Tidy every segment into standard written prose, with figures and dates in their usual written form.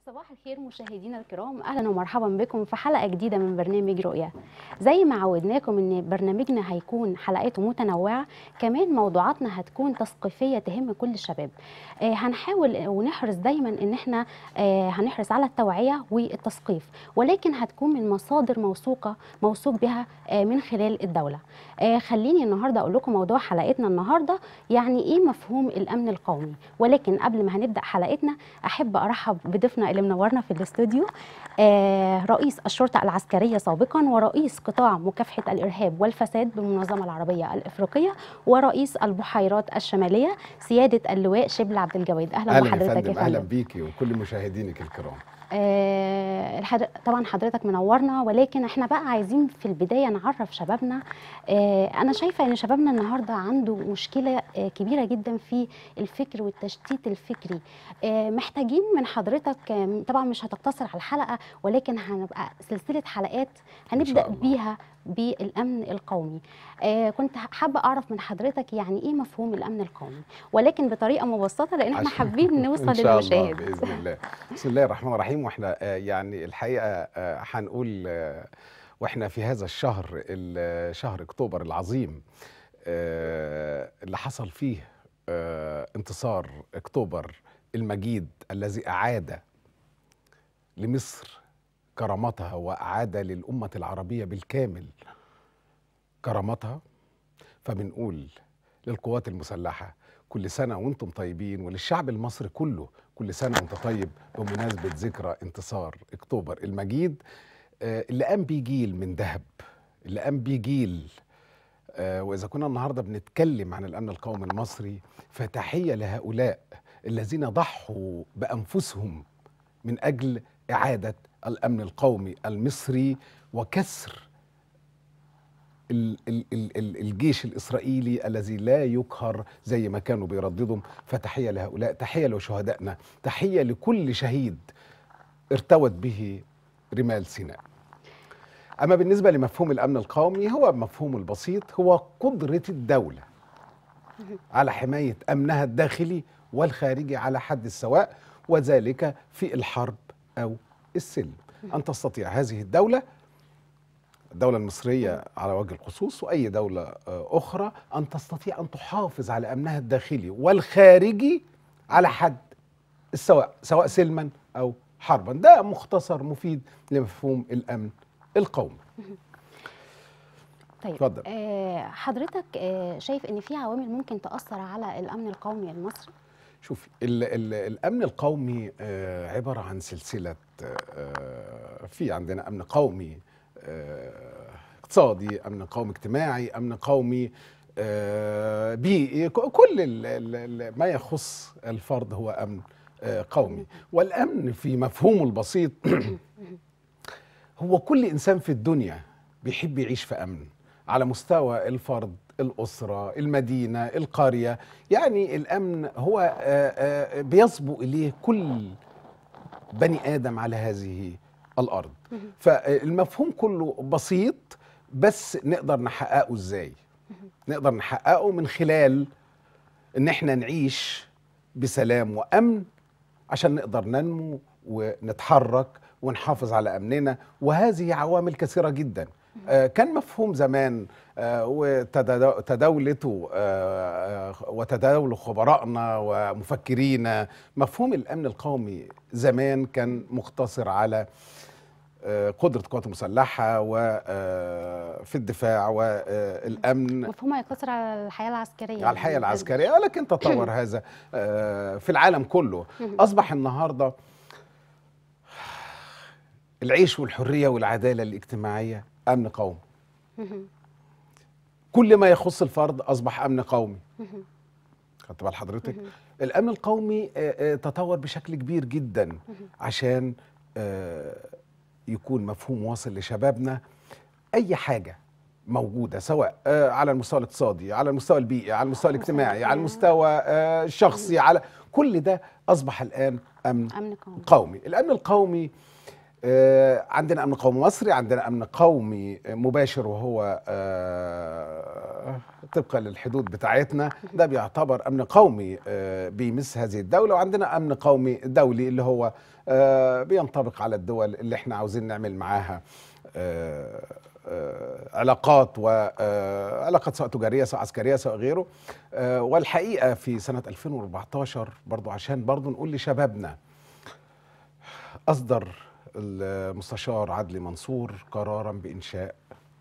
صباح الخير مشاهدينا الكرام، اهلا ومرحبا بكم في حلقه جديده من برنامج رؤيا. زي ما عودناكم ان برنامجنا هيكون حلقاته متنوعه، كمان موضوعاتنا هتكون تثقيفيه تهم كل الشباب. هنحاول ونحرص دايما ان احنا هنحرص على التوعيه والتثقيف، ولكن هتكون من مصادر موثوق بها من خلال الدوله. خليني النهارده اقول لكم موضوع حلقتنا النهارده، يعني ايه مفهوم الامن القومي. ولكن قبل ما هنبدا حلقتنا احب ارحب بضيفنا اللي منورنا في الاستوديو، رئيس الشرطه العسكريه سابقا ورئيس قطاع مكافحه الارهاب والفساد بالمنظمه العربيه الافريقيه ورئيس البحيرات الشماليه سياده اللواء شبل عبد الجواد. اهلا بحضرتك يا فندم. اهلا بيكي وكل مشاهدينك الكرام. طبعا حضرتك منورنا، ولكن احنا بقى عايزين في البدايه نعرف شبابنا. انا شايفه ان شبابنا النهارده عنده مشكله كبيره جدا في الفكر والتشتيت الفكري. محتاجين من حضرتك، طبعا مش هتقتصر على الحلقه، ولكن هنبقى سلسله حلقات هنبدا بيها بالامن القومي. كنت حابه اعرف من حضرتك يعني ايه مفهوم الامن القومي، ولكن بطريقه مبسطه لان احنا حابين نوصل إن شاء الله للمشاهد. باذن الله. بسم الله الرحمن الرحيم. واحنا يعني الحقيقه هنقول واحنا في هذا الشهر، شهر اكتوبر العظيم، اللي حصل فيه انتصار اكتوبر المجيد الذي اعاد لمصر كرامتها واعاد للامه العربيه بالكامل كرامتها. فبنقول للقوات المسلحة كل سنة وانتم طيبين، وللشعب المصري كله كل سنة وانت طيب بمناسبة ذكرى انتصار اكتوبر المجيد، اللي قام بيه جيل من ذهب، اللي قام بيه جيل. وإذا كنا النهاردة بنتكلم عن الأمن القومي المصري، فتحية لهؤلاء الذين ضحوا بأنفسهم من أجل إعادة الأمن القومي المصري وكسر الجيش الإسرائيلي الذي لا يقهر زي ما كانوا بيرددهم. فتحية لهؤلاء، تحية لشهدائنا، تحية لكل شهيد ارتوت به رمال سيناء. أما بالنسبة لمفهوم الأمن القومي، هو مفهوم البسيط هو قدرة الدولة على حماية أمنها الداخلي والخارجي على حد السواء، وذلك في الحرب أو السلم. أن تستطيع هذه الدولة المصرية على وجه الخصوص وأي دولة أخرى أن تستطيع أن تحافظ على أمنها الداخلي والخارجي على حد السواء، سواء سلما أو حربا. ده مختصر مفيد لمفهوم الأمن القومي. طيب اتفضل. حضرتك شايف ان في عوامل ممكن تأثر على الامن القومي المصري؟ شوفي، الأمن القومي عبارة عن سلسلة. في عندنا أمن قومي اقتصادي، أمن قومي اجتماعي، أمن قومي بيئي، كل ما يخص الفرد هو أمن قومي. والأمن في مفهومه البسيط هو كل إنسان في الدنيا بيحب يعيش في أمن على مستوى الفرد، الأسرة، المدينة، القرية. يعني الأمن هو بيصبو إليه كل بني آدم على هذه الأرض. فالمفهوم كله بسيط، بس نقدر نحققه إزاي؟ نقدر نحققه من خلال إن احنا نعيش بسلام وأمن عشان نقدر ننمو ونتحرك ونحافظ على أمننا. وهذه عوامل كثيرة جدا. كان مفهوم زمان وتداولته وتداول خبرائنا ومفكرينا، مفهوم الأمن القومي زمان كان مقتصر على قدرة القوات المسلحة وفي الدفاع والأمن، مفهومها يقتصر على الحياة العسكرية، على الحياة العسكرية. لكن تطور هذا في العالم كله. أصبح النهاردة العيش والحرية والعدالة الاجتماعية أمن قومي. كل ما يخص الفرد أصبح أمن قومي. خدت بال حضرتك؟ الأمن القومي تطور بشكل كبير جدا عشان يكون مفهوم واصل لشبابنا. أي حاجة موجودة سواء على المستوى الاقتصادي، على المستوى البيئي، على المستوى الاجتماعي، على المستوى الشخصي، على كل ده أصبح الآن أمن قومي. الأمن القومي عندنا امن قومي مصري، عندنا امن قومي مباشر وهو طبقا للحدود بتاعتنا، ده بيعتبر امن قومي بيمس هذه الدوله. وعندنا امن قومي دولي اللي هو بينطبق على الدول اللي احنا عاوزين نعمل معاها علاقات، وعلاقات سواء تجاريه سواء عسكريه سواء غيره. والحقيقه في سنه 2014 برضو عشان برضو نقول لشبابنا، أصدر المستشار عدلي منصور قرارا بإنشاء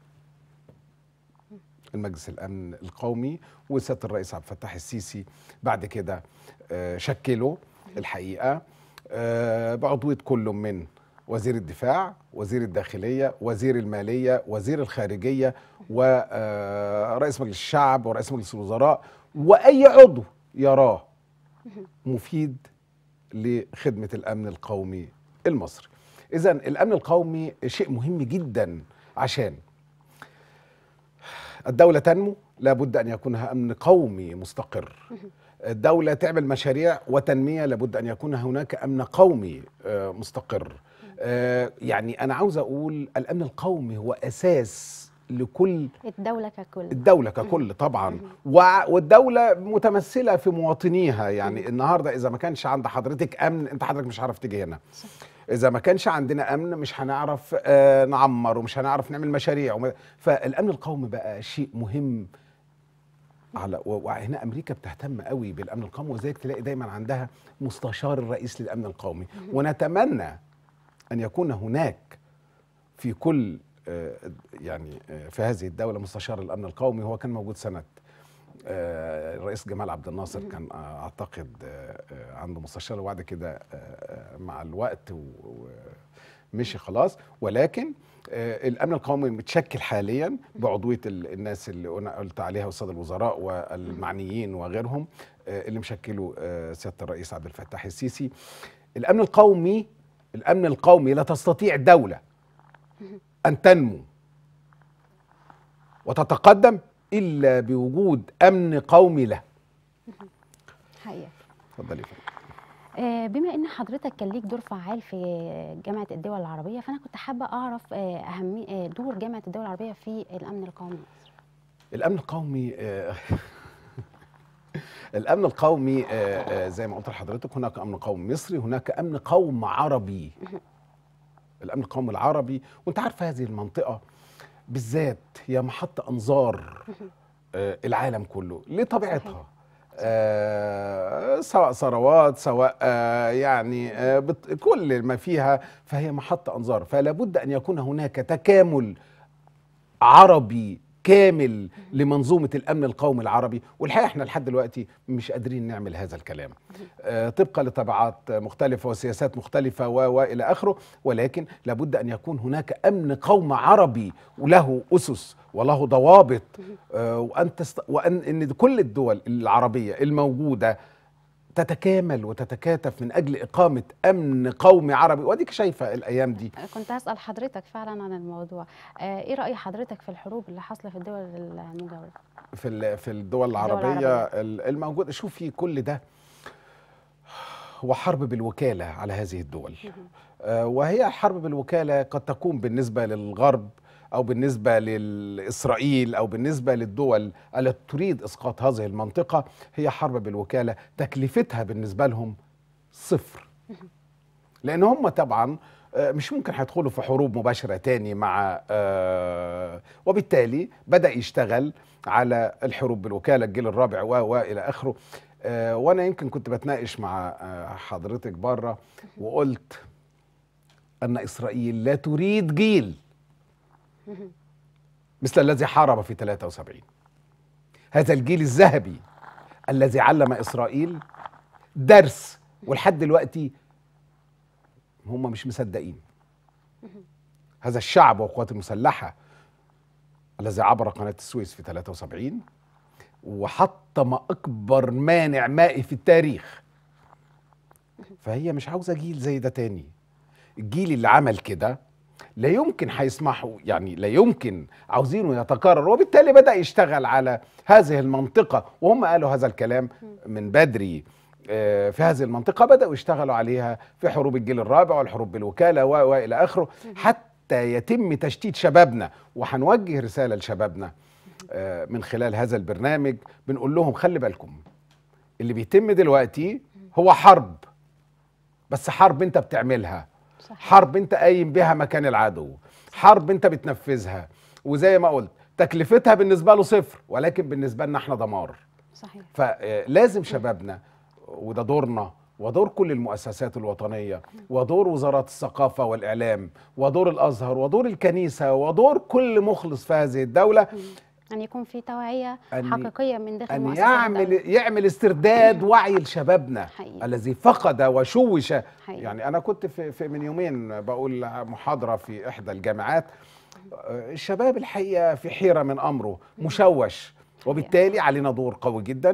المجلس الأمن القومي، وسيادة الرئيس عبد الفتاح السيسي بعد كده شكله الحقيقة بعضوية كل من وزير الدفاع، وزير الداخلية، وزير المالية، وزير الخارجية، ورئيس مجلس الشعب، ورئيس مجلس الوزراء، وأي عضو يراه مفيد لخدمة الأمن القومي المصري. إذن الأمن القومي شيء مهم جدا، عشان الدولة تنمو لابد أن يكونها أمن قومي مستقر. الدولة تعمل مشاريع وتنمية لابد أن يكون هناك أمن قومي مستقر. يعني أنا عاوز أقول الأمن القومي هو أساس لكل الدولة ككل طبعا. والدولة متمثلة في مواطنيها. يعني النهاردة إذا ما كانش عند حضرتك أمن، أنت حضرتك مش هتعرف تيجي هنا. إذا ما كانش عندنا أمن مش هنعرف نعمر، ومش هنعرف نعمل مشاريع. فالأمن القومي بقى شيء مهم. وهنا أمريكا بتهتم قوي بالأمن القومي، وذلك تلاقي دايما عندها مستشار الرئيس للأمن القومي. ونتمنى أن يكون هناك في كل يعني في هذه الدولة مستشار الأمن القومي. هو كان موجود سنة الرئيس جمال عبد الناصر، كان أعتقد عنده مستشار، وبعد كده مع الوقت ومشي خلاص. ولكن الأمن القومي متشكل حاليا بعضوية الناس اللي أنا قلت عليها، والسادة الوزراء والمعنيين وغيرهم اللي مشكلوا سيادة الرئيس عبد الفتاح السيسي. الأمن القومي لا تستطيع الدولة أن تنمو وتتقدم إلا بوجود أمن قومي له. حقيقة. اتفضلي. بما ان حضرتك كان ليك دور فعال في جامعة الدول العربية، فأنا كنت حابة أعرف دور جامعة الدول العربية في الأمن القومي المصري. الأمن القومي الأمن القومي زي ما قلت لحضرتك، هناك أمن قومي مصري، هناك أمن قومي عربي. الأمن القومي العربي، وأنت عارف هذه المنطقة بالذات هي محط أنظار العالم كله لطبيعتها. سواء ثروات، سواء يعني كل ما فيها، فهي محط أنظار. فلا بد أن يكون هناك تكامل عربي كامل لمنظومة الأمن القومي العربي. والحقيقة احنا لحد دلوقتي مش قادرين نعمل هذا الكلام طبقا لطبعات مختلفة وسياسات مختلفة وإلى آخره. ولكن لابد أن يكون هناك أمن قومي عربي وله أسس وله ضوابط، وأن كل الدول العربية الموجودة تتكامل وتتكاتف من أجل إقامة أمن قومي عربي. واديك شايفة الأيام دي. كنت هسأل حضرتك فعلا عن الموضوع. إيه رأي حضرتك في الحروب اللي حاصلة في الدول المجاورة؟ في الدول العربية الموجودة. شوفي كل ده هو حرب بالوكالة على هذه الدول. وهي حرب بالوكالة قد تكون بالنسبة للغرب، أو بالنسبة لإسرائيل، أو بالنسبة للدول التي تريد إسقاط هذه المنطقة، هي حرب بالوكالة. تكلفتها بالنسبة لهم صفر، لأن هم طبعا مش ممكن هيدخلوا في حروب مباشرة تاني مع وبالتالي بدأ يشتغل على الحروب بالوكالة الجيل الرابع وإلى آخره. وأنا يمكن كنت بتناقش مع حضرتك بره، وقلت أن إسرائيل لا تريد جيل مثل الذي حارب في 73. هذا الجيل الذهبي الذي علم إسرائيل درس، ولحد دلوقتي هم مش مصدقين. هذا الشعب والقوات المسلحة الذي عبر قناة السويس في 73 وحطم أكبر مانع مائي في التاريخ، فهي مش عاوزة جيل زي ده تاني. الجيل اللي عمل كده لا يمكن هيسمحوا، يعني لا يمكن، عاوزينه يتكرر. وبالتالي بدأ يشتغل على هذه المنطقة، وهم قالوا هذا الكلام من بدري. في هذه المنطقة بدأوا يشتغلوا عليها في حروب الجيل الرابع والحروب بالوكالة وإلى آخره، حتى يتم تشتيت شبابنا. وهنوجه رسالة لشبابنا من خلال هذا البرنامج، بنقول لهم خلي بالكم، اللي بيتم دلوقتي هو حرب، بس حرب انت بتعملها، حرب انت قايم بها مكان العدو، حرب انت بتنفذها، وزي ما قلت تكلفتها بالنسبة له صفر، ولكن بالنسبة لنا احنا دمار. صحيح. فلازم شبابنا، وده دورنا ودور كل المؤسسات الوطنية ودور وزارات الثقافة والإعلام ودور الأزهر ودور الكنيسة ودور كل مخلص في هذه الدولة، أن يكون في توعية حقيقية من داخل أن مؤسسات يعمل استرداد وعي لشبابنا حقيقي. الذي فقد وشوش. حقيقي. يعني أنا كنت في من يومين بقول محاضرة في إحدى الجامعات، الشباب الحقيقة في حيرة من أمره، مشوش، وبالتالي علينا دور قوي جدا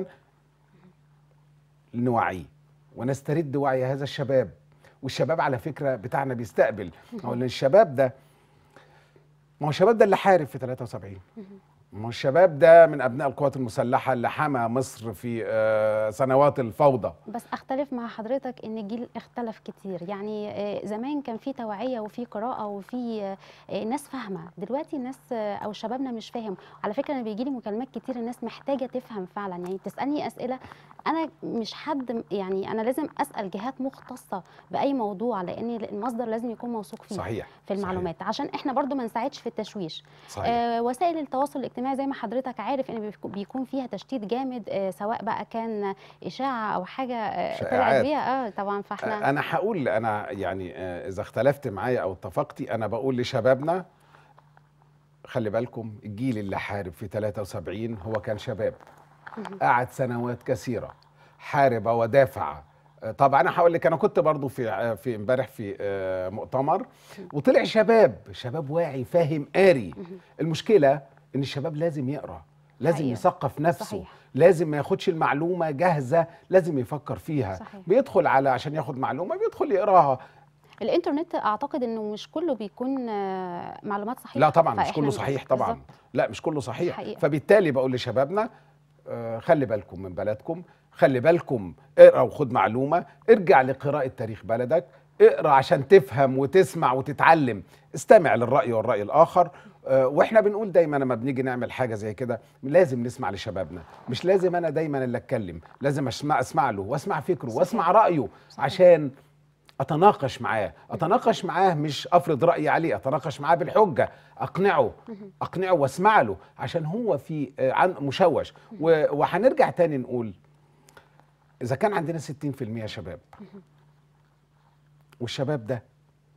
نوعيه ونسترد وعي هذا الشباب. والشباب على فكرة بتاعنا بيستقبل، هو الشباب ده، ما هو الشباب ده اللي حارب في 73، ما هو الشباب ده من أبناء القوات المسلحة اللي حمى مصر في سنوات الفوضى. بس أختلف مع حضرتك إن الجيل اختلف كتير. يعني زمان كان في توعية وفي قراءة وفي ناس فاهمة، دلوقتي الناس أو شبابنا مش فاهم. على فكرة أنا بيجيلي مكالمات كتير، الناس محتاجة تفهم فعلا، يعني بتسألني أسئلة، أنا مش حد، يعني أنا لازم أسأل جهات مختصة بأي موضوع، لأن المصدر لازم يكون موثوق فيه. صحيح. في المعلومات، صحيح. عشان إحنا برضو ما نساعدش في التشويش. صحيح. وسائل التواصل الاجتماعي زي ما حضرتك عارف ان بيكون فيها تشتيت جامد، سواء بقى كان اشاعه او حاجه طلعت بيها طبعا. فاحنا انا هقول، انا يعني اذا اختلفت معايا او اتفقتي، انا بقول لشبابنا خلي بالكم، الجيل اللي حارب في 73 هو كان شباب، قعد سنوات كثيره حارب ودافع. طبعا انا هقول لك، انا كنت برضو في امبارح في مؤتمر، وطلع شباب واعي فاهم قاري. المشكله ان الشباب لازم يقرا، لازم حقيقة. يثقف نفسه. صحيح. لازم ما ياخدش المعلومه جاهزه، لازم يفكر فيها. صحيح. بيدخل على عشان ياخد معلومه بيدخل يقراها. الانترنت اعتقد انه مش كله بيكون معلومات صحيحه. لا طبعا مش كله صحيح طبعا. بالزبط. لا مش كله صحيح حقيقة. فبالتالي بقول لشبابنا خلي بالكم من بلدكم، خلي بالكم، اقرا وخد معلومه، ارجع لقراءه تاريخ بلدك، اقرا عشان تفهم وتسمع وتتعلم، استمع للرأي والرأي الآخر. واحنا بنقول دايما لما بنيجي نعمل حاجة زي كده لازم نسمع لشبابنا، مش لازم انا دايما اللي اتكلم، لازم اسمع له واسمع فكره. صحيح. واسمع رأيه. صحيح. عشان اتناقش معاه، مش افرض رأيي عليه، اتناقش معاه بالحجة، اقنعه واسمع له، عشان هو في مشوش. وهنرجع تاني نقول اذا كان عندنا 60% شباب، والشباب ده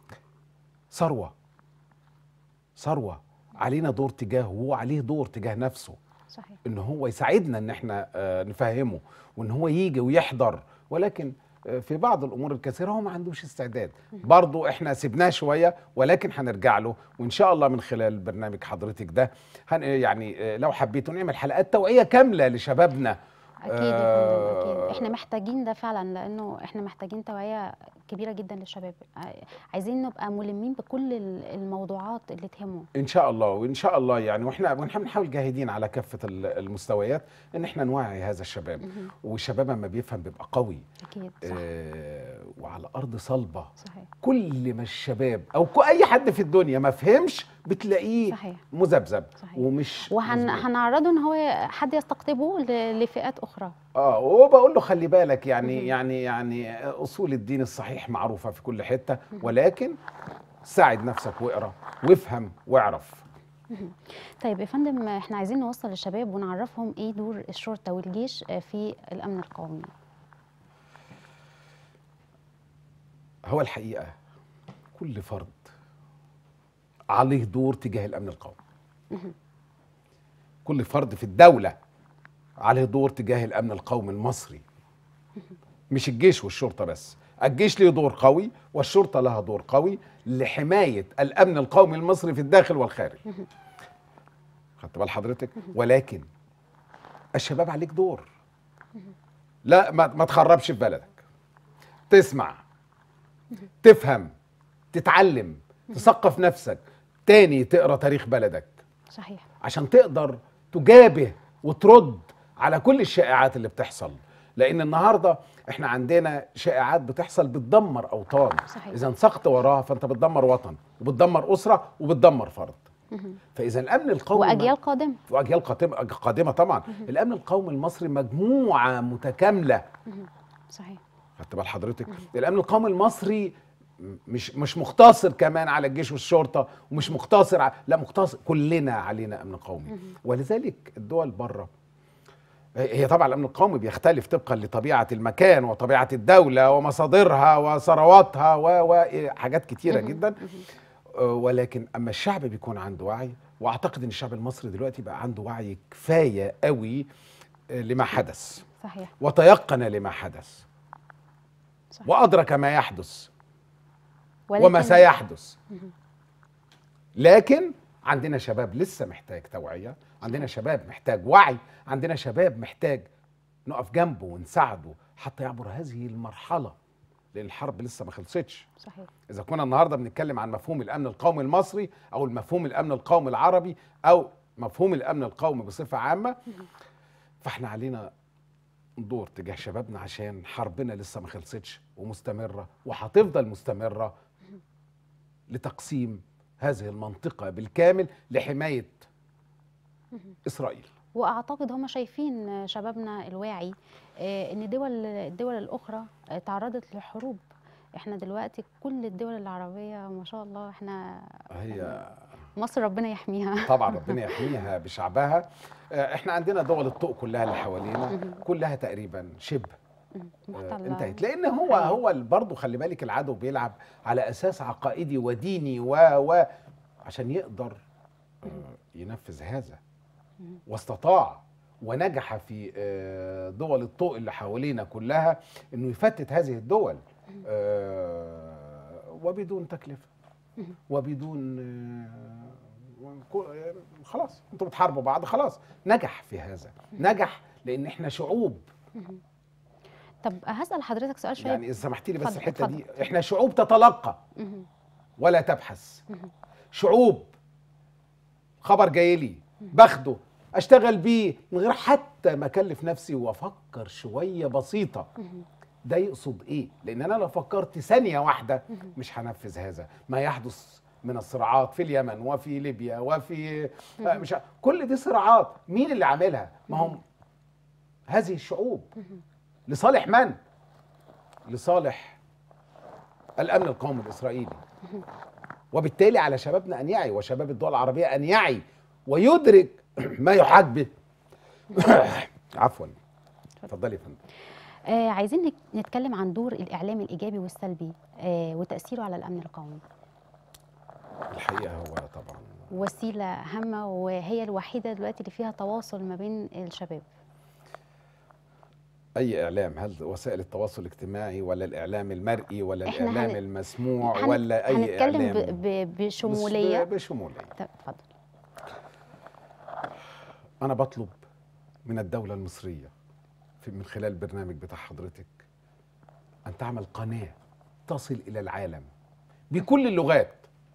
ثروة علينا دور تجاهه، وهو عليه دور تجاه نفسه. صحيح. ان هو يساعدنا ان احنا نفهمه، وان هو يجي ويحضر، ولكن في بعض الامور الكثيره هو ما عندوش استعداد. برضو احنا سيبناه شويه، ولكن هنرجع له، وان شاء الله من خلال برنامج حضرتك ده يعني لو حبيتوا نعمل حلقات توعيه كامله لشبابنا. اكيد يا فندم، اكيد احنا محتاجين ده فعلا، لانه احنا محتاجين توعيه كبيره جدا للشباب. عايزين نبقى ملمين بكل الموضوعات اللي تهمه ان شاء الله. وان شاء الله يعني واحنا بنحاول جاهدين على كافه المستويات ان احنا نوعي هذا الشباب. والشباب لما بيفهم بيبقى قوي. اكيد. صح. وعلى ارض صلبه. صحيح. كل ما الشباب او اي حد في الدنيا ما فهمش بتلاقيه صحيح. مذبذب. صحيح. ومش هنعرضه ان هو حد يستقطبه لفئات اخرى. وبقول له خلي بالك، يعني اصول الدين الصحيح معروفه في كل حته، ولكن ساعد نفسك واقرا وافهم واعرف. طيب يا فندم، احنا عايزين نوصل للشباب ونعرفهم ايه دور الشرطه والجيش في الامن القومي. هو الحقيقه كل فرد عليه دور تجاه الامن القومي. كل فرد في الدوله عليه دور تجاه الامن القومي المصري، مش الجيش والشرطه بس. الجيش له دور قوي والشرطه لها دور قوي لحمايه الامن القومي المصري في الداخل والخارج. خدت بال حضرتك؟ ولكن الشباب عليك دور. لا ما تخربش في بلدك، تسمع، تفهم، تتعلم، تثقف نفسك، تاني تقرا تاريخ بلدك. صحيح. عشان تقدر تجابه وترد على كل الشائعات اللي بتحصل. لان النهارده احنا عندنا شائعات بتحصل بتدمر اوطان. صحيح. اذا انسقت وراها فانت بتدمر وطن وبتدمر اسره وبتدمر فرد. فاذا الامن القومي واجيال قادمه. واجيال قادمه طبعا. الامن القومي المصري مجموعه متكامله. صحيح. خدت بال حضرتك؟ الامن القومي المصري مش مقتصر كمان على الجيش والشرطه، ومش مقتصر لا مقتصر، كلنا علينا امن قومي. ولذلك الدول بره، هي طبعا الامن القومي بيختلف طبقا لطبيعه المكان وطبيعه الدوله ومصادرها وثرواتها وحاجات كتيره جدا. ولكن اما الشعب بيكون عنده وعي، واعتقد ان الشعب المصري دلوقتي بقى عنده وعي كفايه قوي لما حدث. صحيح. وتيقن لما حدث. صحيح. وادرك ما يحدث وما سيحدث. لكن عندنا شباب لسه محتاج توعيه، عندنا شباب محتاج وعي، عندنا شباب محتاج نقف جنبه ونساعده حتى يعبر هذه المرحله، لان الحرب لسه ما خلصتش. صحيح. اذا كنا النهارده بنتكلم عن مفهوم الامن القومي المصري او مفهوم الامن القومي العربي او مفهوم الامن القومي بصفه عامه، فاحنا علينا دور تجاه شبابنا، عشان حربنا لسه ما خلصتش ومستمره وهتفضل مستمره لتقسيم هذه المنطقه بالكامل لحمايه اسرائيل. واعتقد هم شايفين شبابنا الواعي ان الدول الاخرى تعرضت لحروب. احنا دلوقتي كل الدول العربيه ما شاء الله احنا مصر ربنا يحميها. طبعا ربنا يحميها بشعبها. احنا عندنا دول الطوق كلها اللي حوالينا كلها تقريبا شبه انتهت، لان هو برضه خلي بالك العدو بيلعب على اساس عقائدي وديني عشان يقدر ينفذ هذا، واستطاع ونجح في دول الطوق اللي حوالينا كلها انه يفتت هذه الدول وبدون تكلفه وبدون خلاص انتوا بتحاربوا بعض، خلاص نجح في هذا. نجح لان احنا شعوب. طب هسأل حضرتك سؤال شويه، يعني اذا سمحتي لي بس الحته دي، احنا شعوب تتلقى ولا تبحث. شعوب خبر جاي لي باخده اشتغل بيه من غير حتى ما اكلف نفسي وافكر شويه بسيطه ده يقصد ايه، لان انا لو فكرت ثانيه واحده مش هنفذ هذا. ما يحدث من الصراعات في اليمن وفي ليبيا وفي مش كل دي صراعات، مين اللي عاملها؟ ما هم هذه الشعوب. لصالح من؟ لصالح الامن القومي الاسرائيلي. وبالتالي على شبابنا ان يعي، وشباب الدول العربيه ان يعي ويدرك ما يحاك به. عفوا. اتفضلي يا فندم. عايزين نتكلم عن دور الاعلام الايجابي والسلبي وتاثيره على الامن القومي. الحقيقه هو طبعا وسيله هامه، وهي الوحيده دلوقتي اللي فيها تواصل ما بين الشباب. اي اعلام، هل وسائل التواصل الاجتماعي ولا الاعلام المرئي ولا الاعلام المسموع ولا اي اعلام؟ هنتكلم بشموليه. بشموليه. اتفضل. انا بطلب من الدوله المصريه من خلال البرنامج بتاع حضرتك ان تعمل قناه تصل الى العالم بكل اللغات،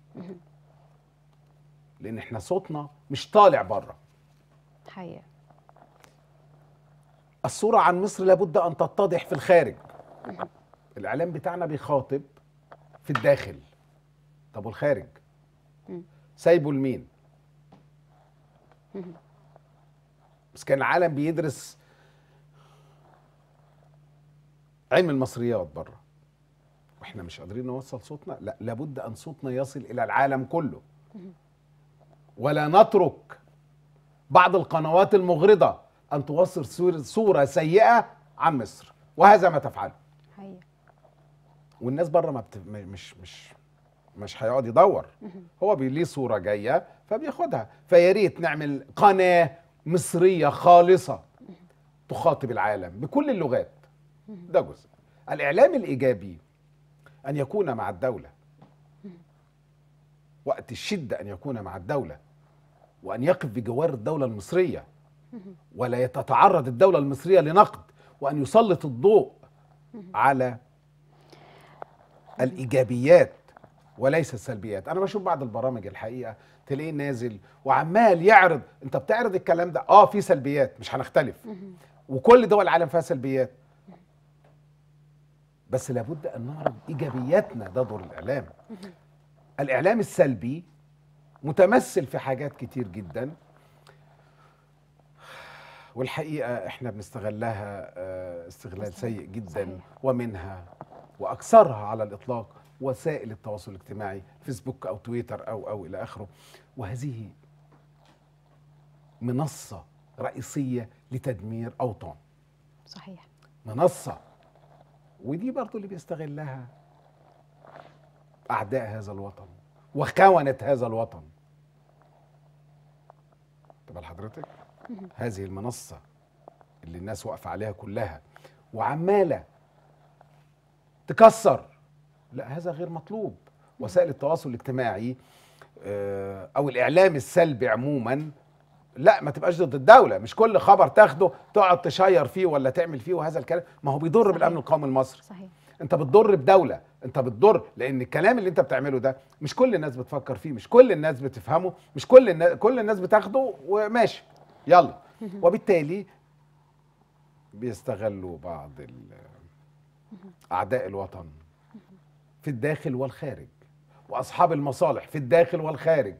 لان احنا صوتنا مش طالع بره. حقيقة الصورة عن مصر لابد أن تتضح في الخارج. الإعلام بتاعنا بيخاطب في الداخل، طب والخارج سايبه لمين؟ بس كان العالم بيدرس علم المصريات بره، واحنا مش قادرين نوصل صوتنا. لا، لابد أن صوتنا يصل إلى العالم كله، ولا نترك بعض القنوات المغرضة أن توصل صورة سيئة عن مصر، وهذا ما تفعله. حقيقة. والناس بره مش هيقعد يدور، هو ليه صورة جاية فبياخدها. فيا ريت نعمل قناة مصرية خالصة تخاطب العالم بكل اللغات. ده جزء. الإعلام الإيجابي أن يكون مع الدولة وقت الشدة، أن يكون مع الدولة وأن يقف بجوار الدولة المصرية، ولا تتعرض الدولة المصرية لنقد، وأن يسلط الضوء على الإيجابيات وليس السلبيات. أنا بشوف بعض البرامج الحقيقة تلاقيه نازل وعمال يعرض، أنت بتعرض الكلام ده في سلبيات، مش هنختلف، وكل دول العالم فيها سلبيات، بس لابد ان نعرض ايجابياتنا، ده دور الاعلام. الاعلام السلبي متمثل في حاجات كتير جدا، والحقيقه احنا بنستغلها استغلال سيء جدا. صحيح. ومنها واكثرها على الاطلاق وسائل التواصل الاجتماعي، فيسبوك او تويتر او الى اخره، وهذه منصه رئيسيه لتدمير اوطان. صحيح. منصه، ودي برضو اللي بيستغلها اعداء هذا الوطن وخونة هذا الوطن. طب حضرتك هذه المنصه اللي الناس واقفه عليها كلها وعماله تكسر، لا هذا غير مطلوب. وسائل التواصل الاجتماعي او الاعلام السلبي عموما لا ما تبقاش ضد الدوله، مش كل خبر تاخده تقعد تشير فيه ولا تعمل فيه، وهذا الكلام ما هو بيضر بالامن القومي المصري. صحيح. انت بتضر بدوله، انت بتضر، لان الكلام اللي انت بتعمله ده مش كل الناس بتفكر فيه، مش كل الناس بتفهمه، مش كل الناس بتاخده وماشي يلا. وبالتالي بيستغلوا بعض اعداء الوطن في الداخل والخارج، واصحاب المصالح في الداخل والخارج.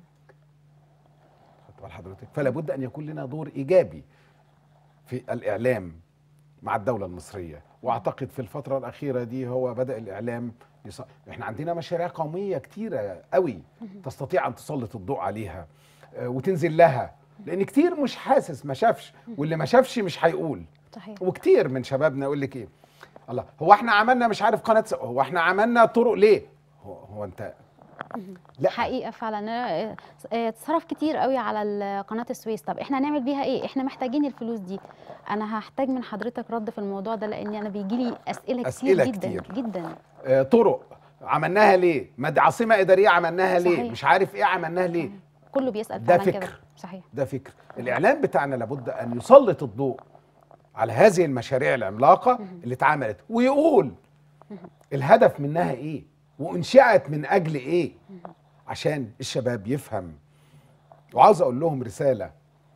خدت بال حضرتك؟ فلا بد ان يكون لنا دور ايجابي في الاعلام مع الدوله المصريه. واعتقد في الفتره الاخيره دي هو بدا الاعلام احنا عندنا مشاريع قوميه كتيره قوي تستطيع ان تسلط الضوء عليها وتنزل لها، لان كتير مش حاسس، ما شافش، واللي ما شافش مش هيقول. صحيح. وكتير من شبابنا يقول لك ايه، الله هو احنا عملنا مش عارف قناه هو احنا عملنا طرق ليه؟ هو انت لا حقيقه فعلا اتصرف كتير قوي على قناه السويس. طب احنا هنعمل بيها ايه؟ احنا محتاجين الفلوس دي. انا هحتاج من حضرتك رد في الموضوع ده، لان انا بيجي لي اسئله جدا كتير جدا. طرق عملناها ليه؟ عاصمه اداريه عملناها ليه؟ صحيح. مش عارف ايه عملناها ليه؟ صحيح. كله بيسال ده فعلا كده. فكر. صحيح. ده فكر. الاعلام بتاعنا لابد ان يسلط الضوء على هذه المشاريع العملاقه اللي اتعملت، ويقول الهدف منها ايه، وانشأت من اجل ايه، عشان الشباب يفهم. وعاوز اقول لهم رساله،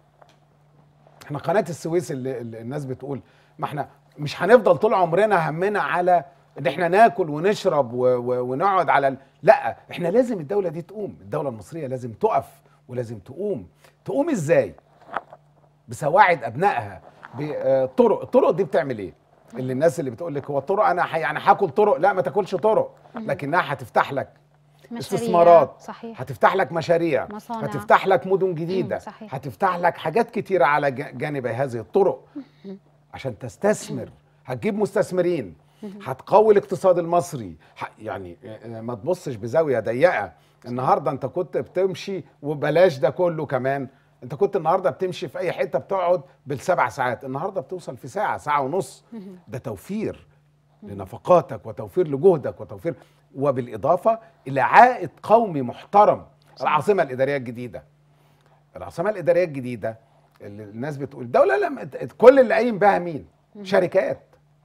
احنا قناه السويس اللي الناس بتقول ما احنا مش هنفضل طول عمرنا همنا على ان احنا ناكل ونشرب ونقعد على لا، احنا لازم الدوله دي تقوم، الدوله المصريه لازم تقف ولازم تقوم ازاي؟ بسواعد ابنائها بطرق. الطرق دي بتعمل ايه؟ اللي الناس اللي بتقول لك هو الطرق انا يعني هاكل طرق، لا ما تاكلش طرق، لكنها هتفتح لك استثمارات. صحيح. هتفتح لك مشاريع، مصانع. هتفتح لك مدن جديده. صحيح. هتفتح لك حاجات كتيره على جانب هذه الطرق عشان تستثمر، هتجيب مستثمرين، هتقوي الاقتصاد المصري. يعني ما تبصش بزاويه ضيقه. النهارده انت كنت بتمشي، وبلاش ده كله كمان، انت كنت النهارده بتمشي في اي حته بتقعد بالسبع ساعات، النهارده بتوصل في ساعه ونص. ده توفير لنفقاتك وتوفير لجهدك وتوفير، وبالاضافه الى عائد قومي محترم. العاصمه الاداريه الجديده، العاصمه الاداريه الجديده اللي الناس بتقول الدوله لما كل اللي قايم بها مين؟ شركات.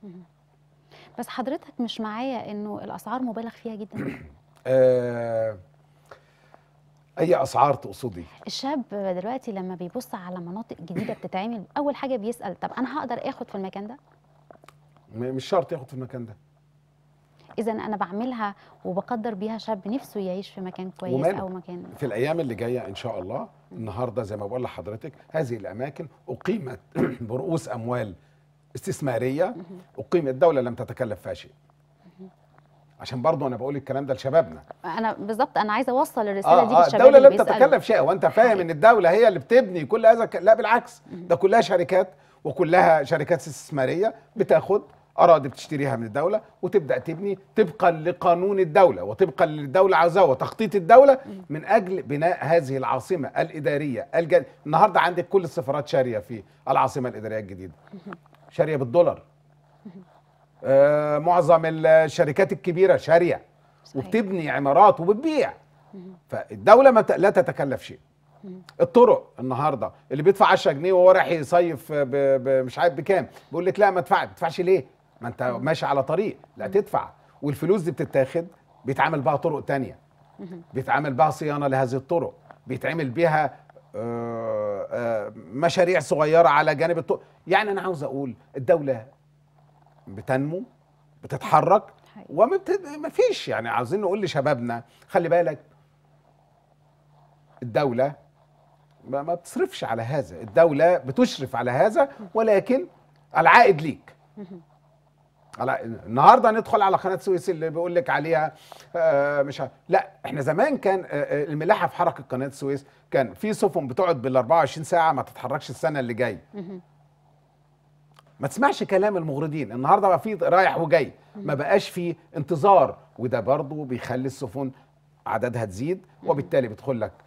بس حضرتك مش معايا انه الاسعار مبالغ فيها جدا؟ اي اسعار تقصدي؟ الشاب دلوقتي لما بيبص على مناطق جديده بتتعمل، اول حاجه بيسال طب انا هقدر اخد في المكان ده؟ مش شرط ياخد في المكان ده. اذا انا بعملها وبقدر بيها شاب نفسه يعيش في مكان كويس او مكان. في الايام اللي جايه ان شاء الله، النهارده زي ما بقول لحضرتك هذه الاماكن اقيمت برؤوس اموال استثماريه، اقيمت، الدوله لم تتكلف فيها شيء. عشان برضه انا بقول الكلام ده لشبابنا. انا بالظبط انا عايزه اوصل الرساله دي للشباب. الدوله اللي لم تتكلف شيء، وانت فاهم ان الدوله هي اللي بتبني كل هذا لا بالعكس، ده كلها شركات، وكلها شركات استثماريه بتاخد اراضي بتشتريها من الدوله وتبدا تبني طبقا لقانون الدوله وطبقا للدوله عاوزاه وتخطيط الدوله من اجل بناء هذه العاصمه الاداريه النهارده عندك كل السفارات شاريه في العاصمه الاداريه الجديده، شاريه بالدولار. معظم الشركات الكبيره شاريه وبتبني عمارات وبتبيع. فالدوله لا تتكلف شيء. الطرق النهارده اللي بيدفع 10 جنيه وهو رايح يصيف مش عارف بكام، بيقول لك لا ما تدفعش ليه؟ ما انت ماشي على طريق، لا تدفع. والفلوس دي بتتاخد بيتعمل بها طرق تانية، بيتعمل بها صيانه لهذه الطرق، بيتعمل بها مشاريع صغيره على جانب الطرق. يعني انا عاوز اقول الدوله بتنمو بتتحرك حقيقي. ما فيش. يعني عاوزين نقول لشبابنا خلي بالك، الدولة ما بتصرفش على هذا، الدولة بتشرف على هذا، ولكن العائد ليك. النهارده ندخل على قناه سويس اللي بيقول لك عليها مش لا، احنا زمان كان الملاحه في حركه قناه السويس كان في سفن بتقعد بال 24 ساعه ما تتحركش السنه اللي جايه. ما تسمعش كلام المغردين، النهارده بقى في رايح وجاي، ما بقاش في انتظار، وده برضو بيخلي السفن عددها تزيد، وبالتالي بتدخل لك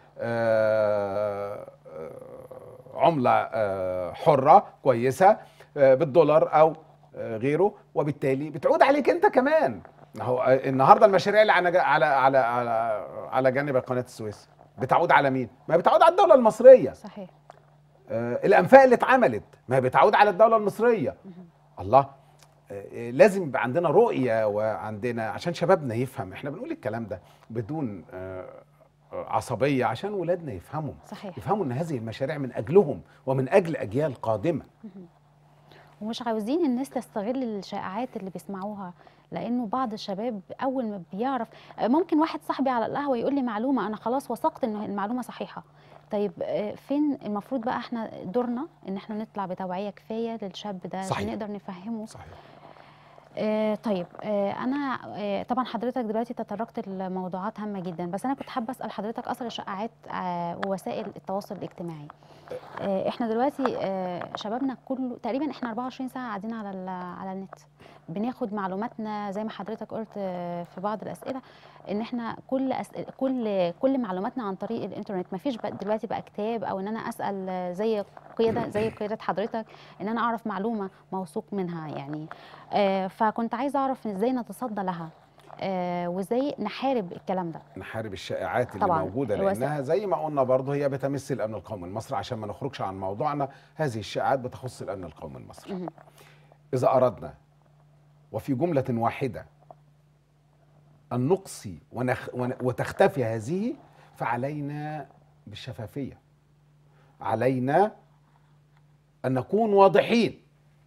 عمله حره كويسه بالدولار او غيره، وبالتالي بتعود عليك انت كمان. هو النهارده المشاريع اللي على جانب قناه السويس بتعود على مين؟ ما بتعود على الدوله المصريه. صحيح. الانفاق اللي اتعملت ما بتعود على الدوله المصريه. الله، لازم يبقى عندنا رؤيه، وعندنا عشان شبابنا يفهم. احنا بنقول الكلام ده بدون عصبيه عشان ولادنا يفهموا. صحيح. يفهموا ان هذه المشاريع من اجلهم ومن اجل اجيال قادمه. ومش عاوزين الناس تستغل الشائعات اللي بيسمعوها، لانه بعض الشباب اول ما بيعرف، ممكن واحد صاحبي على القهوه يقول لي معلومه انا خلاص وثقت ان المعلومه صحيحه. طيب فين المفروض بقى احنا دورنا ان احنا نطلع بتوعيه كفايه للشاب ده صحيح. عشان نقدر نفهمه. صحيح. طيب انا طبعا حضرتك دلوقتي تطرقت لموضوعات هامه جدا، بس انا كنت حابه اسال حضرتك اثر الشائعات ووسائل التواصل الاجتماعي. احنا دلوقتي شبابنا كله تقريبا احنا 24 ساعه قاعدين على النت، بناخد معلوماتنا زي ما حضرتك قلت في بعض الاسئله، ان احنا كل معلوماتنا عن طريق الانترنت. ما فيش دلوقتي بقى كتاب او ان انا اسال زي قياده حضرتك ان انا اعرف معلومه موثوق منها يعني. فكنت عايزه اعرف ازاي نتصدى لها، وازاي نحارب الكلام ده. نحارب الشائعات اللي طبعاً. موجوده، لانها زي ما قلنا برضه هي بتمس الامن القومي المصري. عشان ما نخرجش عن موضوعنا، هذه الشائعات بتخص الامن القومي المصري. اذا اردنا وفي جمله واحده ان نقصي وتختفي هذه، فعلينا بالشفافيه، علينا ان نكون واضحين.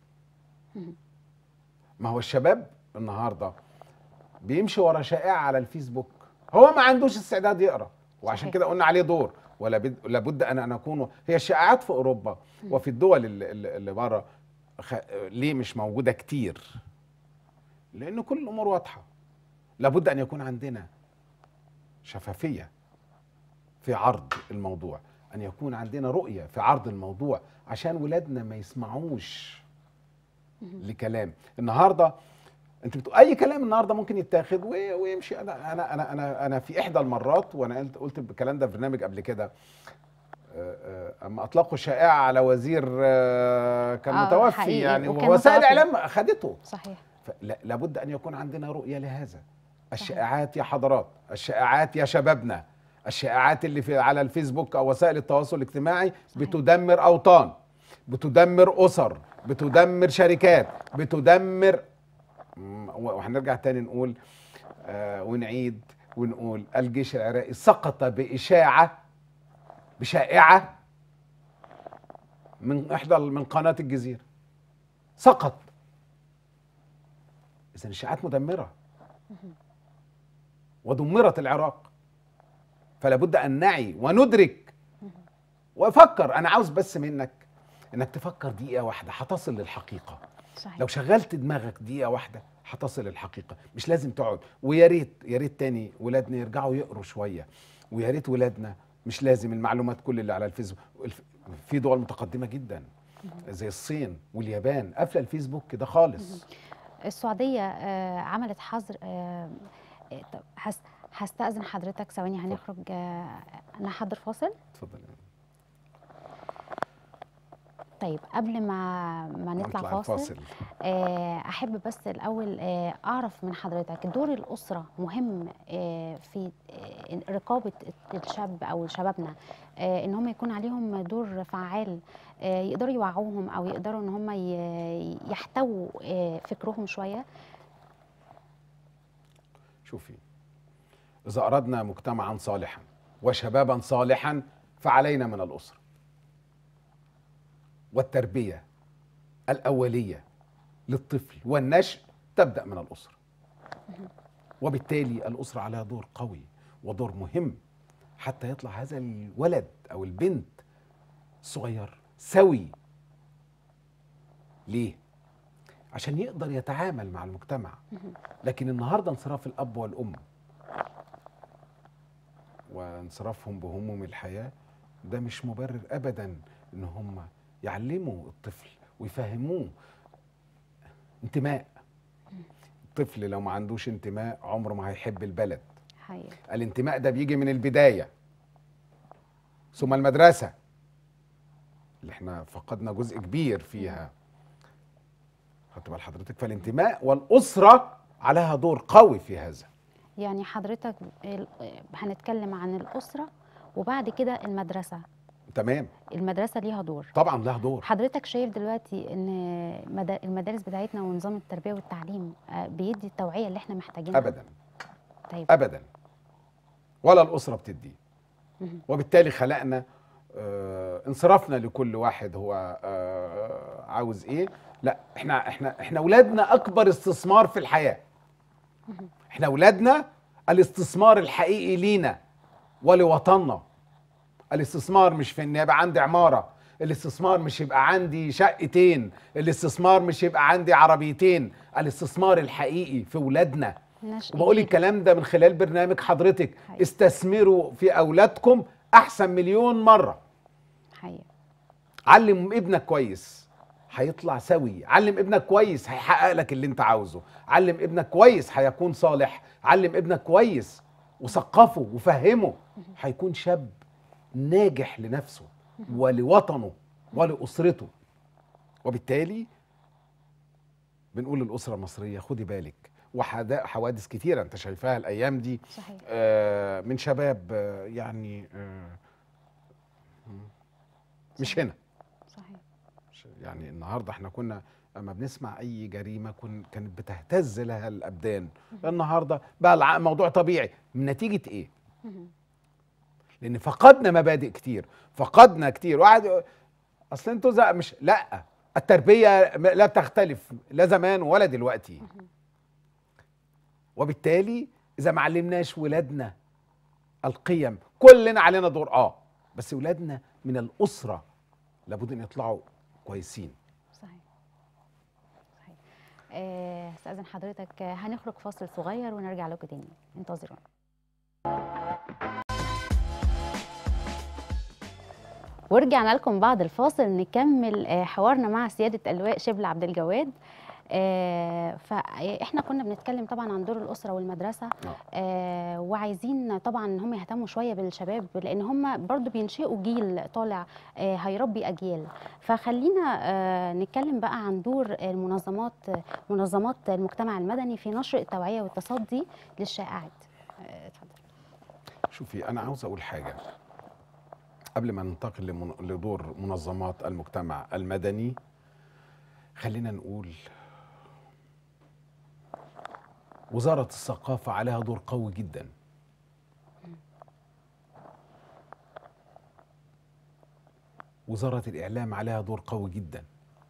ما هو الشباب النهارده بيمشي ورا شائعه على الفيسبوك، هو ما عندوش استعداد يقرا، وعشان صحيح. كده قلنا عليه دور. لابد ان نكون. هي الشائعات في اوروبا وفي الدول اللي بره ليه مش موجوده كتير؟ لان كل الامور واضحه. لابد ان يكون عندنا شفافيه في عرض الموضوع، ان يكون عندنا رؤيه في عرض الموضوع، عشان ولادنا ما يسمعوش لكلام النهارده. انت اي كلام النهارده ممكن يتاخد ويمشي. انا في احدى المرات، وانا قلت الكلام ده في برنامج قبل كده، اما اطلقوا شائعه على وزير كان متوفي حقيقي. يعني، وكان ووسائل متوفي. الاعلام اخذته. صحيح. لابد ان يكون عندنا رؤيه لهذا. الشائعات يا حضرات، الشائعات يا شبابنا، الشائعات اللي على الفيسبوك او وسائل التواصل الاجتماعي صحيح. بتدمر اوطان، بتدمر اسر، بتدمر شركات، بتدمر. وهنرجع تاني نقول ونعيد ونقول الجيش العراقي سقط بشائعة من قناة الجزيرة، سقط. إذن الشائعات مدمرة ودمرت العراق. فلا بد أن نعي وندرك وفكر. أنا عاوز بس منك إنك تفكر دقيقة واحدة هتصل للحقيقة. صحيح. لو شغلت دماغك دقيقة واحدة هتصل للحقيقة. مش لازم تقعد. ويا ريت يا ريت تاني ولادنا يرجعوا يقروا شوية. ويا ريت ولادنا مش لازم المعلومات كل اللي على الفيسبوك. في دول متقدمة جدا زي الصين واليابان قافلة الفيسبوك كده خالص. السعودية عملت حظر. طب هستأذن حضرتك ثواني، هنخرج أنا هحضر فاصل. اتفضل. طيب قبل ما نطلع فاصل، أحب بس الأول أعرف من حضرتك دور الأسرة مهم في رقابة الشاب أو شبابنا، إن هم يكون عليهم دور فعال، يقدروا يوعوهم أو يقدروا إن هم يحتووا فكرهم شوية. شوفي، إذا أردنا مجتمعا صالحا وشبابا صالحا فعلينا من الأسرة والتربية الأولية للطفل والنشء تبدأ من الأسرة. وبالتالي الأسرة عليها دور قوي ودور مهم حتى يطلع هذا الولد أو البنت الصغير سوي. ليه؟ عشان يقدر يتعامل مع المجتمع. لكن النهارده انصراف الأب والأم وانصرافهم بهموم الحياة ده مش مبرر أبدا إن هم يعلموا الطفل ويفهموه انتماء. الطفل لو ما عندوش انتماء عمره ما هيحب البلد. حقيقي. الانتماء ده بيجي من البداية ثم المدرسة اللي احنا فقدنا جزء كبير فيها. خدت بال حضرتك؟ فالانتماء والأسرة عليها دور قوي في هذا. يعني حضرتك هنتكلم عن الأسرة وبعد كده المدرسة. تمام. المدرسة ليها دور. طبعا لها دور. حضرتك شايف دلوقتي ان المدارس بتاعتنا ونظام التربية والتعليم بيدي التوعية اللي احنا محتاجينها؟ أبدا. طيب. أبدا. ولا الأسرة بتدي. وبالتالي خلقنا انصرفنا لكل واحد هو عاوز ايه. لا، احنا اولادنا اكبر استثمار في الحياة. احنا اولادنا الاستثمار الحقيقي لينا ولوطننا. الاستثمار مش في ان يبقى عندي عمارة، الاستثمار مش يبقى عندي شقتين، الاستثمار مش يبقى عندي عربيتين، الاستثمار الحقيقي في اولادنا. وبقول الكلام ده من خلال برنامج حضرتك. استثمروا في اولادكم احسن مليون مرة. حقيقي. علم ابنك كويس هيطلع سوي، علم ابنك كويس هيحقق لك اللي انت عاوزه، علم ابنك كويس هيكون صالح، علم ابنك كويس وثقفه وفهمه هيكون شاب ناجح لنفسه ولوطنه ولأسرته. وبالتالي بنقول للأسرة المصرية خدي بالك. وحوادث كتيرة انت شايفاها الأيام دي. صحيح. من شباب يعني مش هنا. صحيح. يعني النهارده احنا كنا اما بنسمع اي جريمه كانت بتهتز لها الابدان. النهارده بقى الموضوع طبيعي. من نتيجه ايه؟ لان فقدنا مبادئ كتير، فقدنا كتير. واحد اصل انتوا مش، لا، التربيه لا بتختلف لا زمان ولا دلوقتي. وبالتالي اذا ما علمناش ولادنا القيم، كلنا علينا دور بس ولادنا من الاسره لابد ان يطلعوا كويسين. صحيح. صحيح. استاذن حضرتك هنخرج فاصل صغير ونرجع لكم تاني، انتظرونا. ورجعنا لكم بعد الفاصل نكمل حوارنا مع سيادة اللواء شبل عبد الجواد. فاحنا كنا بنتكلم طبعا عن دور الاسره والمدرسه. وعايزين طبعا ان هم يهتموا شويه بالشباب لان هم برضو بينشئوا جيل طالع هيربي اجيال. فخلينا نتكلم بقى عن دور منظمات المجتمع المدني في نشر التوعيه والتصدي للشائعات. اتفضل. شوفي، انا عاوز اقول حاجه قبل ما ننتقل لدور منظمات المجتمع المدني. خلينا نقول وزارة الثقافة عليها دور قوي جدا. وزارة الإعلام عليها دور قوي جدا.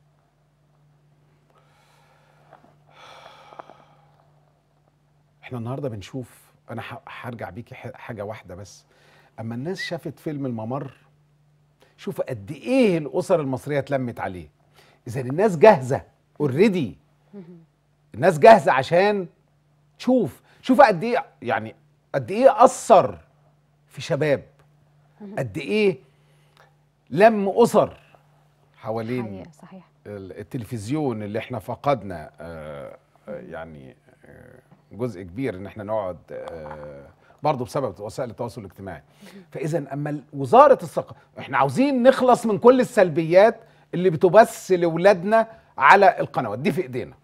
احنا النهاردة بنشوف، أنا هرجع بيكي حاجة واحدة بس. أما الناس شافت فيلم الممر، شوف قد إيه الأسر المصرية اتلمت عليه. إذا الناس جاهزة اوريدي، الناس جاهزة عشان شوف قد ايه، يعني قد ايه اثر في شباب، قد ايه لم اسر حوالين صحيح. التلفزيون اللي احنا فقدنا يعني جزء كبير ان احنا نقعد برضه بسبب وسائل التواصل الاجتماعي. فاذا اما وزاره الثقافه، احنا عاوزين نخلص من كل السلبيات اللي بتبث لاولادنا على القنوات دي في ايدينا.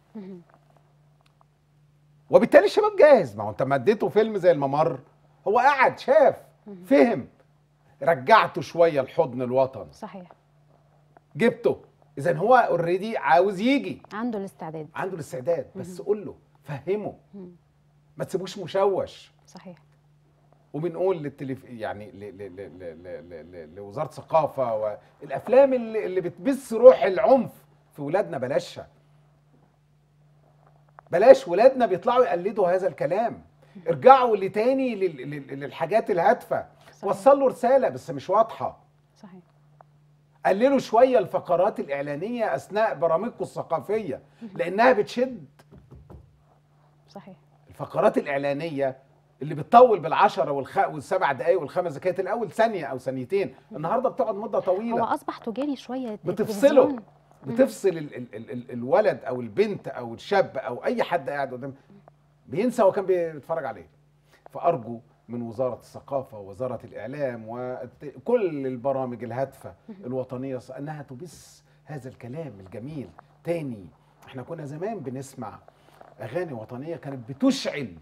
وبالتالي الشباب جاهز. ما هو انت ما اديته فيلم زي الممر، هو قعد شاف فهم، رجعته شويه لحضن الوطن. صحيح. جبته. اذا هو اوريدي عاوز يجي، عنده الاستعداد. بس قول له، فهمه، ما تسيبوش مشوش. صحيح. وبنقول يعني لوزاره الثقافه والافلام اللي بتبث روح العنف في ولادنا بلاشها. بلاش ولادنا بيطلعوا يقلدوا هذا الكلام. ارجعوا لتاني للحاجات الهادفه. وصلوا رساله بس مش واضحه. صحيح. قللوا شويه الفقرات الاعلانيه اثناء برامجكم الثقافيه لانها بتشد. صحيح. الفقرات الاعلانيه اللي بتطول بالعشرة والسبع دقايق والخمس دقايق، كانت الاول ثانيه او ثانيتين، النهارده بتقعد مده طويله. هو اصبح تجاري شويه. بتفصله، التلفزيون. بتفصل الولد او البنت او الشاب او اي حد قاعد قدام، بينسى هو كان بيتفرج عليه. فارجو من وزاره الثقافه ووزاره الاعلام وكل البرامج الهادفه الوطنيه انها تبث هذا الكلام الجميل تاني. احنا كنا زمان بنسمع اغاني وطنيه كانت بتشعل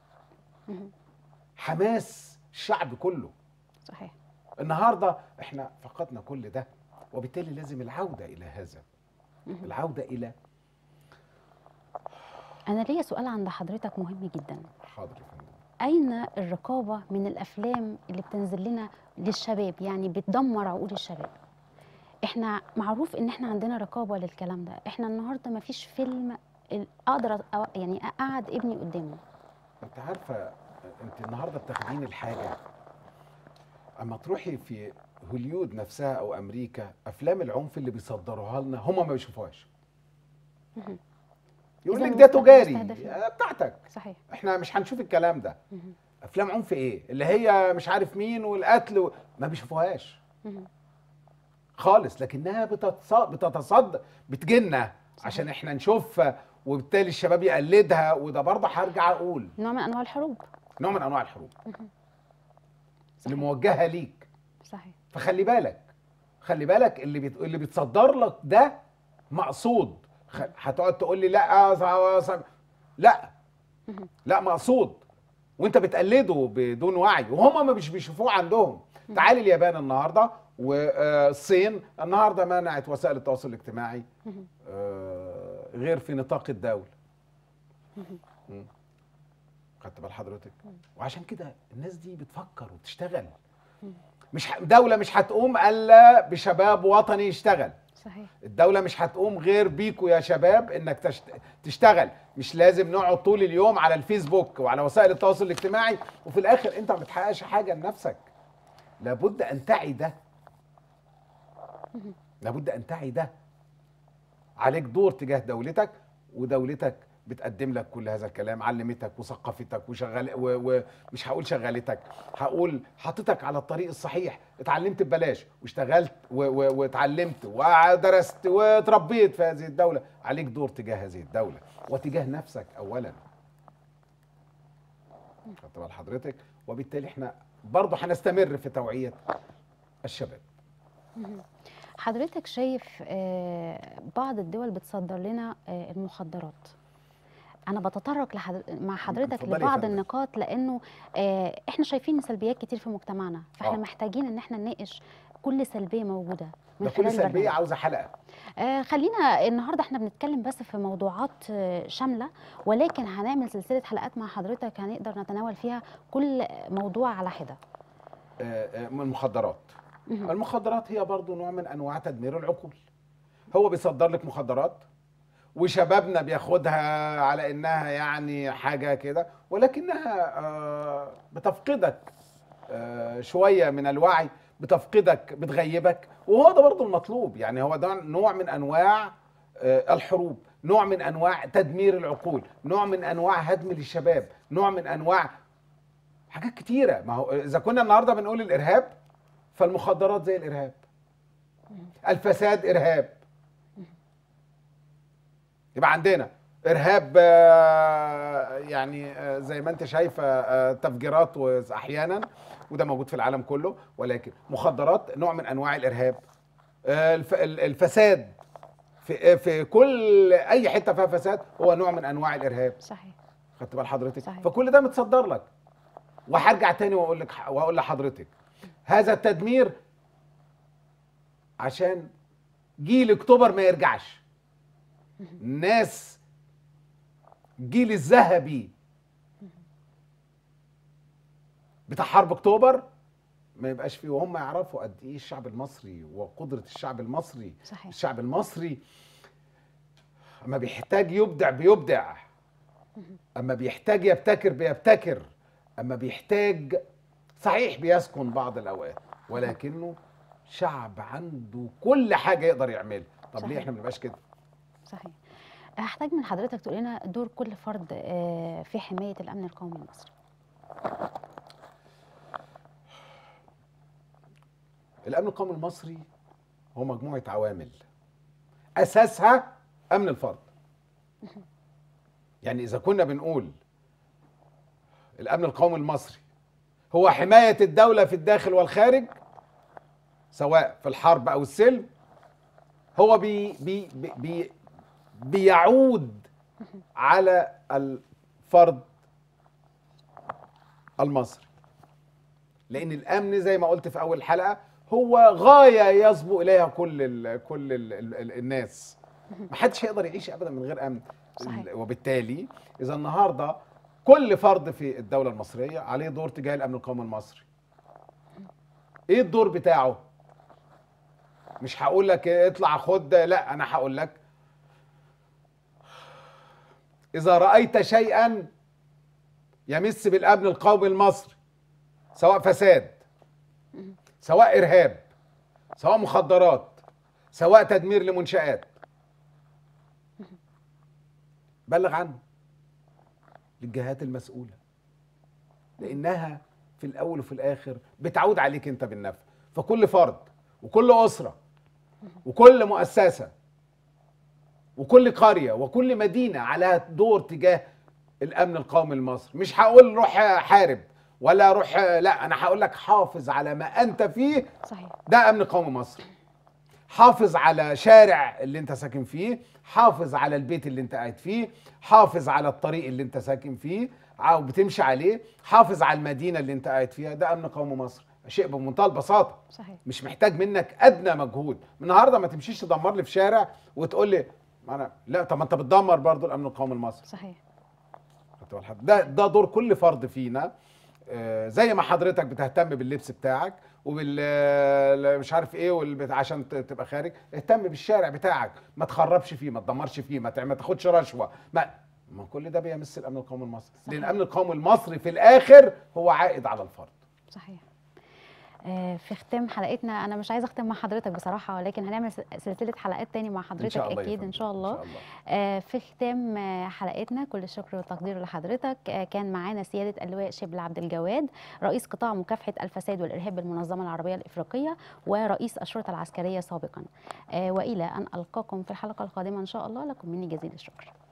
حماس الشعب كله. صحيح. النهارده احنا فقدنا كل ده، وبالتالي لازم العوده الى هذا، العوده الى. انا ليا سؤال عند حضرتك مهم جدا. حاضر يا فندم. اين الرقابه من الافلام اللي بتنزل لنا للشباب، يعني بتدمر عقول الشباب؟ احنا معروف ان احنا عندنا رقابه للكلام ده. احنا النهارده ما فيش فيلم اقدر يعني اقعد ابني قدامه. انت عارفه، انت النهارده بتاخدين الحاجه اما تروحي في هوليود نفسها او امريكا، افلام العنف اللي بيصدروها لنا هم ما بيشوفوهاش. يقول لك ده تجاري بتاعتك. صحيح. احنا مش هنشوف الكلام ده. افلام عنف ايه اللي هي مش عارف مين والقتل ما بيشوفوهاش خالص، لكنها بتتصدر بتجينا عشان احنا نشوفها، وبالتالي الشباب يقلدها. وده برضه هرجع اقول نوع من انواع الحروب. نوع من انواع الحروب اللي موجهه ليك. صحيح. فخلي بالك، خلي بالك اللي بيتصدر لك ده مقصود. هتقعد تقول لي لا لا لا مقصود، وانت بتقلده بدون وعي، وهم ما مش بيشوفوه عندهم. تعالي اليابان النهارده والصين النهارده منعت وسائل التواصل الاجتماعي غير في نطاق الدولة. خدت بال حضرتك؟ وعشان كده الناس دي بتفكر وبتشتغل. مش دولة مش هتقوم الا بشباب وطني يشتغل. صحيح. الدولة مش هتقوم غير بيكوا يا شباب انك تشتغل. مش لازم نقعد طول اليوم على الفيسبوك وعلى وسائل التواصل الاجتماعي وفي الاخر انت ما بتحققش حاجة لنفسك. لابد ان تعي ده، لابد ان تعي ده. عليك دور تجاه دولتك، ودولتك بتقدم لك كل هذا الكلام، علمتك وثقفتك وشغل ومش هقول شغلتك، هقول حطتك على الطريق الصحيح. اتعلمت ببلاش واشتغلت واتعلمت ودرست وتربيت في هذه الدولة. عليك دور تجاه هذه الدولة وتجاه نفسك اولا. خدت بال حضرتك؟ وبالتالي احنا برضه هنستمر في توعية الشباب. حضرتك شايف بعض الدول بتصدر لنا المخدرات. أنا بتطرق مع حضرتك لبعض النقاط، لأنه إحنا شايفين سلبيات كتير في مجتمعنا، فإحنا محتاجين إن إحنا نناقش كل سلبية موجودة من خلال كل سلبية عاوزة حلقة. خلينا النهاردة إحنا بنتكلم بس في موضوعات شاملة، ولكن هنعمل سلسلة حلقات مع حضرتك هنقدر نتناول فيها كل موضوع على حدة. من المخدرات. المخدرات هي برضو نوع من انواع تدمير العقول. هو بيصدر لك مخدرات وشبابنا بياخدها على انها يعني حاجة كده، ولكنها بتفقدك شوية من الوعي، بتفقدك، بتغيبك. وهو ده برضو المطلوب. يعني هو ده نوع من انواع الحروب، نوع من انواع تدمير العقول، نوع من انواع هدم للشباب، نوع من انواع حاجات كتيرة. ما هو اذا كنا النهاردة بنقول الارهاب، فالمخدرات زي الارهاب، الفساد ارهاب. يبقى عندنا ارهاب يعني زي ما انت شايفه تفجيرات احيانا، وده موجود في العالم كله، ولكن مخدرات نوع من انواع الارهاب. الفساد في كل اي حته فيها فساد هو نوع من انواع الارهاب. صحيح. خدت بال حضرتك؟ صحيح. فكل ده متصدر لك. وهرجع تاني واقول لحضرتك هذا التدمير عشان جيل اكتوبر ما يرجعش. ناس جيل الذهبي بتاع حرب اكتوبر ما يبقاش فيه، وهم يعرفوا قد ايه الشعب المصري وقدرة الشعب المصري. صحيح. الشعب المصري اما بيحتاج يبدع بيبدع. اما بيحتاج يبتكر بيبتكر، اما بيحتاج صحيح بيسكن بعض الاوقات، ولكنه شعب عنده كل حاجه يقدر يعملها. طب ليه صحيح. احنا ما بنبقاش كده؟ صحيح. هحتاج من حضرتك تقول لنا دور كل فرد في حماية الأمن القومي المصري. الامن القومي المصري هو مجموعه عوامل اساسها امن الفرد. يعني اذا كنا بنقول الامن القومي المصري هو حمايه الدوله في الداخل والخارج سواء في الحرب او السلم، هو بي بيعود على الفرد المصري، لان الامن زي ما قلت في اول الحلقه هو غايه يسبق اليها كل الناس. ما حدش هيقدر يعيش ابدا من غير امن. صحيح. وبالتالي اذا النهارده كل فرد في الدوله المصريه عليه دور تجاه الامن القومي المصري. ايه الدور بتاعه؟ مش هقول لك اطلع خد، لا، انا هقول لك اذا رايت شيئا يمس بالامن القومي المصري، سواء فساد، سواء ارهاب، سواء مخدرات، سواء تدمير لمنشآت، بلغ عنه للجهات المسؤولة، لأنها في الأول وفي الآخر بتعود عليك أنت بالنفع. فكل فرد وكل أسرة وكل مؤسسة وكل قرية وكل مدينة عليها دور تجاه الأمن القومي المصري. مش هقول روح حارب ولا روح، لا، أنا هقول لك حافظ على ما أنت فيه. صحيح. ده أمن قومي مصري. حافظ على شارع اللي انت ساكن فيه، حافظ على البيت اللي انت قاعد فيه، حافظ على الطريق اللي انت ساكن فيه او بتمشي عليه، حافظ على المدينة اللي انت قاعد فيها. ده امن قومي مصر، شيء بمنتهى البساطة. صحيح. مش محتاج منك ادنى مجهود. من النهارده ما تمشيش تدمر لي في شارع وتقول لي انا لا، طب ما انت بتدمر برضو الامن القومي المصري. صحيح. ده دور كل فرد فينا. زي ما حضرتك بتهتم باللبس بتاعك وبال مش عارف ايه عشان تبقى خارج، اهتم بالشارع بتاعك، ما تخربش فيه، ما تدمرش فيه، ما تاخدش رشوه، ما كل ده بيمس الامن القومي المصري. صحيح. لان الامن القومي المصري في الاخر هو عائد على الفرد. صحيح. في ختام حلقتنا، انا مش عايزه اختم مع حضرتك بصراحه، ولكن هنعمل سلسله حلقات تاني مع حضرتك إن شاء الله اكيد ان شاء الله. إن شاء الله. في ختام حلقتنا، كل الشكر والتقدير لحضرتك. كان معانا سياده اللواء شبل عبد الجواد، رئيس قطاع مكافحه الفساد والارهاب بالمنظمه العربيه الافريقيه ورئيس الشرطه العسكريه سابقا. والى ان القاكم في الحلقه القادمه ان شاء الله، لكم مني جزيل الشكر.